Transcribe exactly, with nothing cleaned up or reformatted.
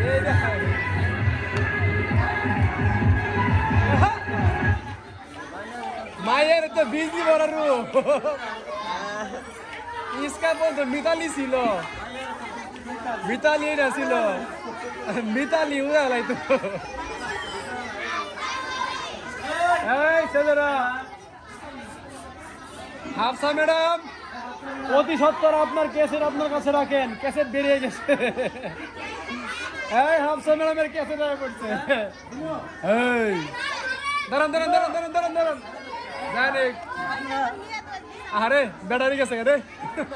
এই দেখেন মায়ের তো বিজি বড় রু इसका बोल तो मिताली ছিল মিতালি না ছিল মিতালি উড়া লাই তো এই ছেলেরা হাফসা ম্যাডাম অতি সত্বর আপনার ক্যাসেট আপনার কাছে রাখেন ক্যাসেট বেরিয়ে গেছে এই হাফসা ম্যাডামের ক্যাসেট আয়া পড়ছে এই দাঁড়ান দাঁড়ান দাঁড়ান দাঁড়ান দাঁড়ান দাঁড়ান জানে আরে ব্যাটারি গেছে রে